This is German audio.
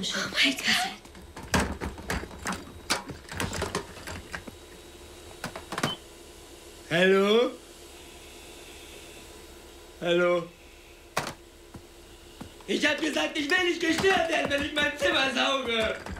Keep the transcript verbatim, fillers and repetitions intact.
Komm schon. Oh mein Gott. Hallo? Hallo? Ich hab gesagt, ich will nicht gestört werden, wenn ich mein Zimmer sauge.